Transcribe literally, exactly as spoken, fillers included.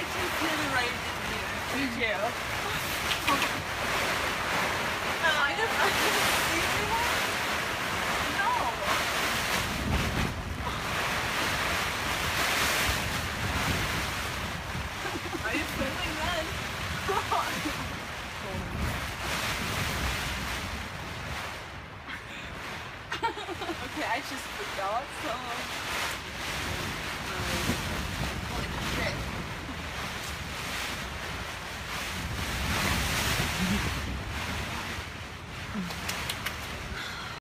just did it right in here. Me too. No, I didn't, I didn't see anyone. No. Are you filming then? Okay, I just forgot, so...